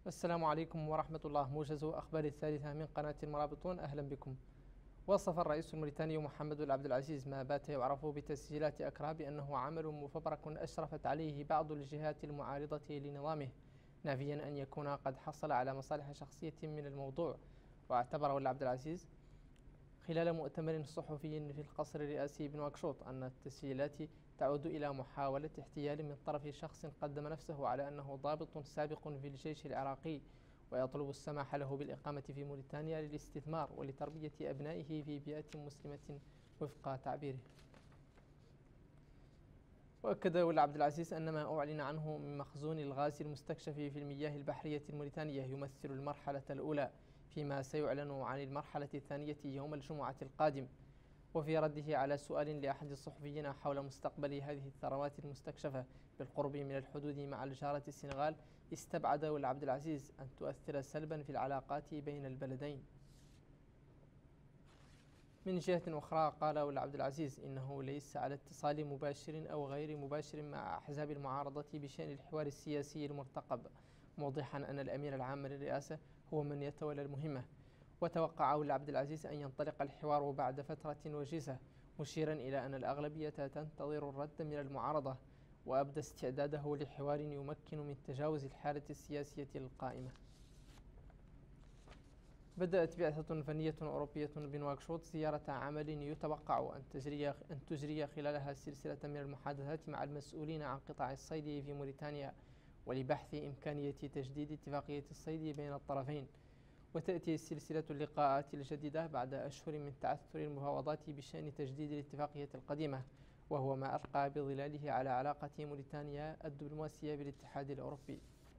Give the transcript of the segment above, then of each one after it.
السلام عليكم ورحمة الله. موجز أخبار الثالثة من قناة المرابطون، أهلا بكم. وصف الرئيس الموريتاني محمد عبد العزيز ما بات يعرف بتسجيلات أكرا بأنه عمل مفبرك أشرفت عليه بعض الجهات المعارضة لنظامه، نافيا أن يكون قد حصل على مصالح شخصية من الموضوع. واعتبر عبد العزيز خلال مؤتمر صحفي في القصر الرئاسي بنواكشوط أن التسجيلات تعود إلى محاولة احتيال من طرف شخص قدم نفسه على أنه ضابط سابق في الجيش العراقي، ويطلب السماح له بالإقامة في موريتانيا للاستثمار ولتربية أبنائه في بيئة مسلمة وفق تعبيره. وأكد عبد العزيز أن ما أعلن عنه من مخزون الغاز المستكشف في المياه البحرية الموريتانية يمثل المرحلة الأولى، فيما سيعلن عن المرحلة الثانية يوم الجمعة القادم. وفي رده على سؤال لأحد الصحفيين حول مستقبل هذه الثروات المستكشفة بالقرب من الحدود مع الجارة السنغال، استبعد عبد العزيز أن تؤثر سلبا في العلاقات بين البلدين. من جهة أخرى قال عبد العزيز إنه ليس على اتصال مباشر أو غير مباشر مع أحزاب المعارضة بشأن الحوار السياسي المرتقب، موضحا أن الأمين العام للرئاسة هو من يتولى المهمة. وتوقع عبد العزيز أن ينطلق الحوار بعد فترة وجيزة، مشيرا إلى أن الأغلبية تنتظر الرد من المعارضة، وأبدى استعداده لحوار يمكن من تجاوز الحالة السياسية القائمة. بدأت بعثة فنية أوروبية بنواكشوط زيارة عمل يتوقع أن تجري خلالها سلسلة من المحادثات مع المسؤولين عن قطاع الصيد في موريتانيا، ولبحث إمكانية تجديد اتفاقية الصيد بين الطرفين. وتأتي سلسلة اللقاءات الجديدة بعد أشهر من تعثر المفاوضات بشأن تجديد الاتفاقية القديمة، وهو ما ألقى بظلاله على علاقة موريتانيا الدبلوماسية بالاتحاد الأوروبي.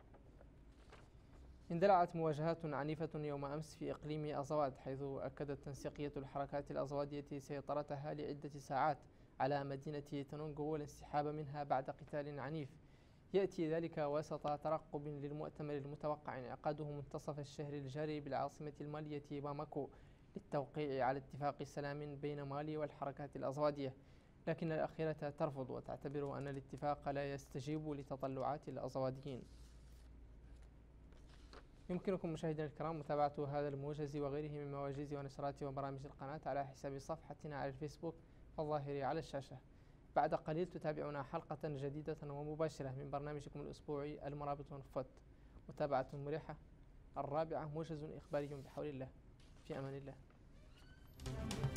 اندلعت مواجهات عنيفة يوم أمس في إقليم أزواد، حيث أكدت تنسيقية الحركات الأزوادية سيطرتها لعدة ساعات على مدينة تنونغو والانسحاب منها بعد قتال عنيف. يأتي ذلك وسط ترقب للمؤتمر المتوقع انعقاده منتصف الشهر الجاري بالعاصمة المالية باماكو للتوقيع على اتفاق سلام بين مالي والحركات الأزوادية، لكن الأخيرة ترفض وتعتبر أن الاتفاق لا يستجيب لتطلعات الأزواديين. يمكنكم مشاهدينا الكرام متابعة هذا الموجز وغيره من مواجز ونشرات وبرامج القناة على حساب صفحتنا على الفيسبوك الظاهر على الشاشة. بعد قليل تتابعون حلقة جديدة ومباشرة من برنامجكم الأسبوعي المرابطون فوت. متابعة مريحة. 4 موجز إخباري بحول الله. في أمان الله.